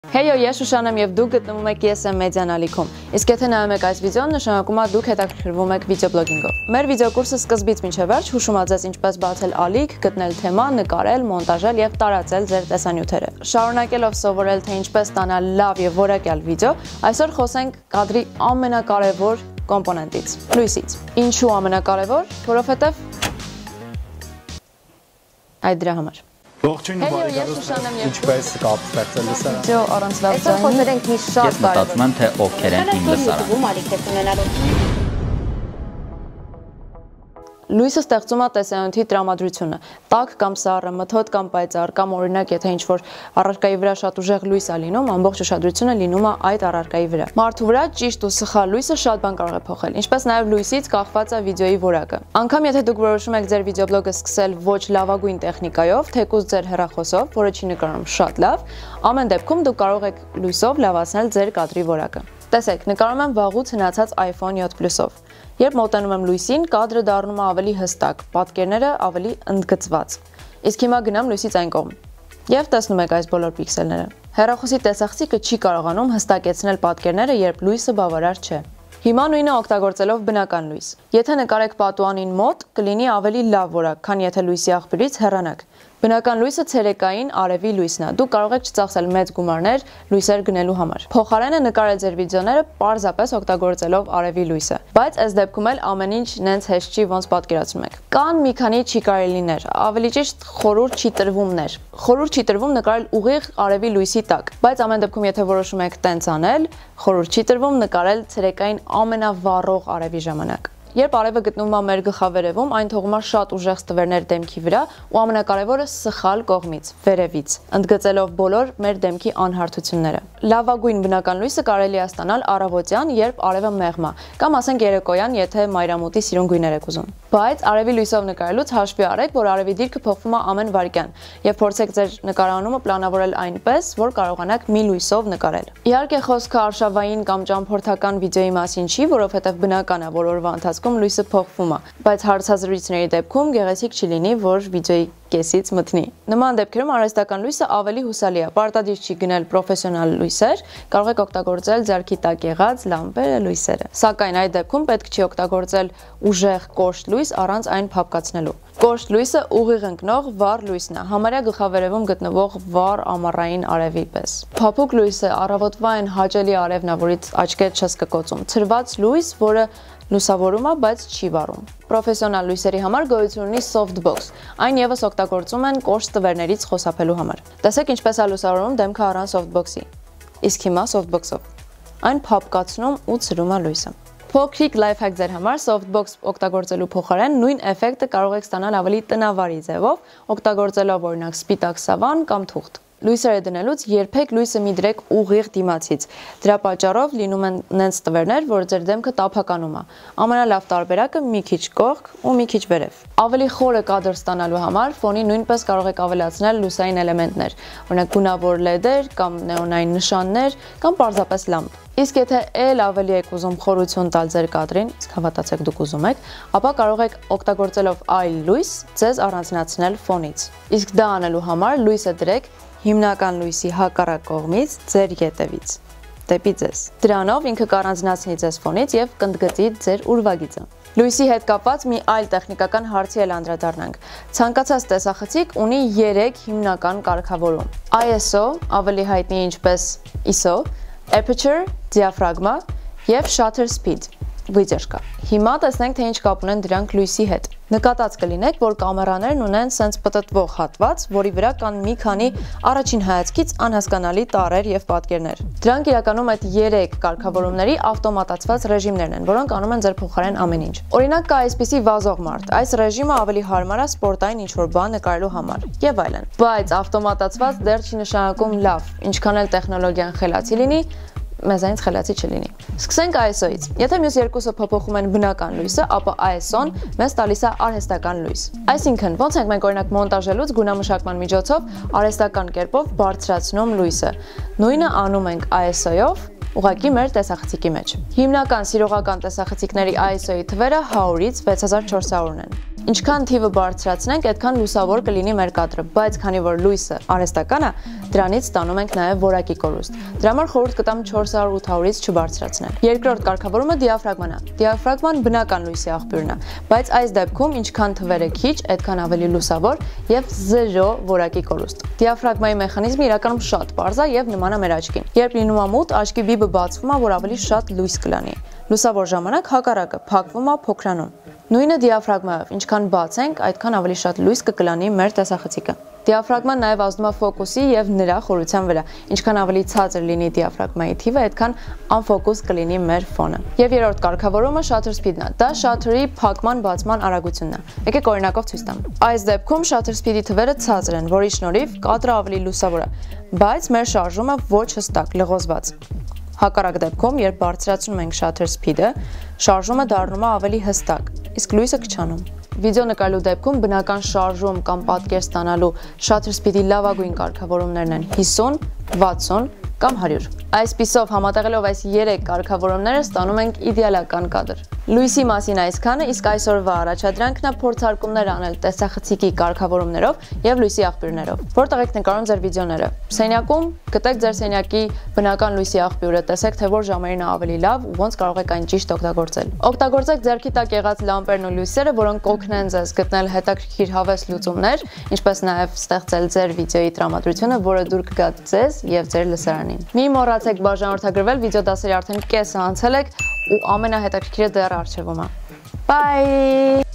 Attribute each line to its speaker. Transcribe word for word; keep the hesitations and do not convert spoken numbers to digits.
Speaker 1: Heyo, ես Շուշանն եմ եւ դուք գտնվում եք ես էմ մեդիան ալիքում։ Իսկ եթե նայում եք այս վիդեոն, նշանակում է դուք հետաքրքրվում եք վիդեոբլոգինգով։ Մեր վիդեոկուրսը սկզբից մինչև վերջ հուշում է ձեզ ինչպես բացել ալիք, գտնել թեմա, նկարել, մոնտաժել եւ տարածել ձեր տեսանյութերը։ Շարունակելով սովորել թե ինչպես ստանալ լավ եւ որակյալ վիդեո, այսօր խոսենք կադրի ամենակարևոր կոմպոնենտից՝ լույսից։ Ինչու ամենակարևոր? Որովհետեւ այդ դրա համար։
Speaker 2: Ողջույն ու բարեկամներ, ինչպես կապ ստեղծել լուսարան։
Speaker 1: Վիդեո առանց լավացնելու։
Speaker 3: Այսօր խոսել ենք մի շատ
Speaker 4: Ես մտածում եմ, թե ովքեր են իմ լուսարանը։
Speaker 1: Լույսը ստեղծում է տեսանյութի տրամադրությունը։ Տաք կամ սառը, մթոտ կամ պայծառ, կամ օրինակ, եթե ինչ-որ առարկայի վրա շատ ուժեղ լույս է լինում, ամբողջ ուշադրությունը լինում է այդ առարկայի վրա։ Մարդու վրա ճիշտ ու սխալ լույսը շատ բան կարող է փոխել, ինչպես նաև լույսից կախված է վիդեոյի որակը։ Անգամ եթե դուք որոշում եք ձեր վիդեոբլոգը սկսել ոչ լավագույն տեխնիկայով, թեկուզ ձեր հեռախոսով, որը չի նկարում շատ լավ, ամեն դեպքում դուք կարող եք լույսով լավացնել ձեր կադրի որակը։ Տեսեք, նկարում եմ վաղուց հնացած iPhone seven Plus-ով։ Երբ մոտենում եմ լույսին, կադրը դառնում է ավելի հստակ, պատկերները ավելի ընդգծված։ Իսկ հիմա գնամ լույսից այն կողմ։ Եվ տեսնում եք այս բոլոր պիքսելները։ Հեռախոսի տեսախցիկը չի կարողանում հստակեցնել պատկերները, երբ լույսը բավարար չէ։ Հիմա նույնը օգտագործելով բնական լույս։ Եթե նկարեք պատուանին մոտ, կլինի ավելի լավ որակ, քան եթե լույսի աղբյուրից հեռանաք։ Բնական լույսը ցերեկային արևի լույսն է։ Դուք կարող եք չծախսել մեծ գումարներ լույսեր գնելու համար։ Փոխարենը նկարել ձեր վիդեոները պարզապես օգտագործելով արևի լույսը։ Բայց այս դեպքում էլ ամեն ինչ նենց հեշտ չի, ոնց պատկերացնում եք։ Կան մի քանի չի կարելիներ, ավելի ճիշտ խորհուրդ չի տրվումներ։ Խորհուրդ չի տրվում նկարել ուղիղ արևի լույսի տակ, բայց ամեն դեպքում եթե որոշում եք տենց անել, խորհուրդ չի տրվում նկարել ցերեկային ամենավառող արևի ժամանակ։ Երբ արևը գտնվում է մեր գլխավերևում, այն թողում է շատ ուժեղ ստվերներ դեմքի վրա ու ամենակարևորը սխալ կողմից, վերևից, ընդգծելով բոլոր մեր դեմքի անհարթությունները։ Լավագույն բնական լույսը կարելի է ստանալ առավոտյան, երբ արևը մեղմ է, կամ ասենք երեկոյան, եթե մայրամուտի սիրուն գույներ եք ուզում։ Բայց արևի լույսով նկարելուց հաշվի առեք, որ արևի դիրքը փոխվում է ամեն վայրկյան, եւ փորձեք ձեր նկարանումը պլանավորել այնպես, որ կարողանաք մի լույսով նկարել։ Իհարկե խոսքը արշավային կամ ճամփորդական վիդեոյի մասին չի, որովհետեւ բնական է, որ օրվա ընթացքում լույսը փոխվում է, բայց հարցազրույցների դեպքում գեղեցիկ չի լինի, որ վիդեոյի կեսից մտնի։ Նման դեպքերում արհեստական լույսը ավելի հուսալի է, պարտադիր չի գնել պրոֆեսիոնալ լույսեր, կարող եք օգտագործել ձեռքի տակ եղած լամպերը, լույսերը։ Սակայն այդ դեպքում պետք չի օգտագործել ուժեղ կոշտ լույս առանց այն փափկացնելու։ Կոշտ լույսը ուղիղ ընկնող վառ լույսն է, համարյա գլխավերևում գտնվող վառ ամառային արևի պես։ Փափուկ լույսը առավոտվա այն հաճելի արևն է, որից աչքեր չես կկոծում։ Ցրված լույս, որը լուսավորում է, բայց չի վառում։ Պրոֆեսիոնալ լույսերի համար գոյություն ունի softbox։ Այն եւս օգտագործում են կոշտ տվերներից խուսափելու համար։ Տեսեք ինչպես է լուսավորում դեմքը առանց softbox-ի։ Իսկ հիմա softbox-ով։ Այն փափկացնում ու ցրում է լույսը։ Փոքրիկ life hack ձեր համար softbox օգտագործելու փոխարեն նույն էֆեկտը կարող եք ստանալ ավելի տնավարի ձևով, օգտագործելով օրինակ սպիտակ սավան կամ թուղթ։ Լույսերը դնելուց երբեք լույսը մի դրեք ուղիղ դիմացից։ Դրա պատճառով լինում են նենց տվերներ, որ ձեր դեմքը տափականում է։ Ամենալավ տարբերակը մի քիչ կողք ու մի քիչ վերև։ Ավելի խորը կադր ստանալու համար ֆոնի նույնպես կարող եք ավելացնել լուսային էլեմենտներ, օրինակ գունավոր լեդեր կամ նեոնային նշաններ կամ պարզապես լամպ։ Իսկ եթե ել ավելի եք ուզում խորություն տալ ձեր կադրին, իսկ հավատացեք դուք ուզում եք, ապա կարող եք օգտագործելով այլ լույս ձեզ առանձնացնել ֆոնից։ Իսկ դա անելու համար լույսը դրեք հիմնական լույսի հակառակ կողմից ձեր ետևից, դեպի ձեզ։ Դրանով ինքը կառանձնացնի ձեզ ֆոնից եւ կընդգծի ձեր ուրվագիծը։ Լույսի հետ կապված մի այլ տեխնիկական հարցի էլ անդրադառնանք։ Ցանկացած տեսախցիկ ունի երեք հիմնական կարգավորում. I S O, ավելի հայտնի ինչպես I S O, Aperture, Diaphragma եւ Shutter Speed, վիճերկա։ Հիմա տեսնենք, թե ինչ կապ ունեն դրանք լույսի հետ։ Նկատած կլինեք, որ կամերաներն ունեն սենց պտտվող հատված, որի վրա կան մի քանի առաջին հայացքից անհասկանալի տառեր եւ պատկերներ։ Դրանք իրականում այդ երեք կարգավորումների ավտոմատացված ռեժիմներն են, որոնք անում են ձեր փոխարեն ամեն ինչ։ Օրինակ կա այսպիսի վազող մարդ։ Այս ռեժիմը ավելի հարմար է սպորտային ինչ-որ բան նկարելու համար եւ այլն։ Բայց ավտոմատացված դեռ չի նշանակում լավ, ինչքան էլ տեխնոլոգիան խելացի լինի, մեզանից խելացի չլինի։ Սկսենք I S O-ից։ Եթե մյուս երկուսը փոփոխում են բնական լույսը, ապա I S O-ն մեզ տալիս է արհեստական լույս։ Այսինքն, ոնց ենք մենք օրինակ մոնտաժելուց գունամշակման միջոցով արհեստական կերպով բարձրացնում լույսը։ Նույնը անում ենք I S O-ով, ուղղակի մեր տեսախցիկի մեջ։ Հիմնական սիրողական տեսախցիկների I S O-ի թվերը հարյուրից վեց հազար չորս հարյուրն են։ Ինչքան թիվը բարձրացնենք, այդքան լուսավոր կլինի մեր կադրը, բայց քանի որ լույսը արհեստական է, դրանից ստանում ենք նաև որակի կորուստ։ Դրա համար խորհուրդ կտամ չորս հարյուր ութից չբարձրացնել։ Երկրորդ կարգավորումը դիաֆրագման է։ Դիաֆրագման բնական լույսի աղբյուրն է, բայց այս դեպքում ինչքան թվերը քիչ, այդքան ավելի լուսավոր եւ զերո որակի կորուստ։ Դիաֆրագմայի մեխանիզմը իրականում շատ պարզ է եւ նման է մեր աչքին։ Երբ լինում է մութ, աչքի բիբը բացվում է, որ ավելի շատ լույս կլանի։ Լուսավոր ժամանակ հակառակը փակվում է, փոքրանում։ Նույնը դիաֆրագմայով, ինչքան բաց ենք, այդքան ավելի շատ լույս կկլանի մեր տեսախցիկը։ Դիաֆրագման նաև ազդում է ֆոկուսի եւ նրա խորության վրա։ Ինչքան ավելի ցածր լինի դիաֆրագմայի թիվը, այդքան անֆոկուս կլինի մեր ֆոնը։ Եվ երրորդ կարգավորումը shutter speed-ն է։ Դա շաթերի փակման բացման արագությունն է։ Եկեք օրինակով ցույց տամ։ Այս դեպքում shutter speed-ի թվերը ցածր են, որի շնորհիվ կադրը ավելի լուսավոր է, բայց մեր շարժումը ոչ հստակ, լղոզված։ Հակառակ դեպքում, երբ բարձրացնում ենք shutter speed-ը, շարժումը դառնում է ավելի հստակ, իսկ լույսը քչանում։ Վիդեո նկարելու դեպքում բնական շարժում կամ պատկեր ստանալու shutter speed-ի լավագույն կարգավորումներն են հիսուն, վաթսուն կամ հարյուր։ Այսպիսով համատեղելով այս երեք կարգավորումները ստանում ենք իդեալական կադր։ Լույսի մասին այսքանը, իսկ այսօրվա առաջադրանքն է փորձարկումներ անել տեսախցիկի կարգավորումներով եւ լույսի աղբյուրներով։ Որտեղ եք նկարում ձեր վիդեոները։ Սենյակում գտեք ձեր սենյակի բնական լույսի աղբյուրը, տեսեք թե որ ժամերին է ավելի լավ ու ոնց կարող եք այն ճիշտ օգտագործել։ Օգտագործեք ձեռքի տակ եղած լամպերն ու լույսերը, որոնք կօգնեն ձեզ գտնել հետաքրքիր հավես լուծումներ, ինչպես նաեւ ստեղծել ձեր վիդեոյի տրամադրությունը, որը դուր կգա ձեզ եւ ձեր լսարանին։ Մի մոռացեք բաժանորդագրվել, վիդեո դասերի արդեն կեսը անցել եք ու ամենահետաքրքիրը դեռ առջևում է։ Bye!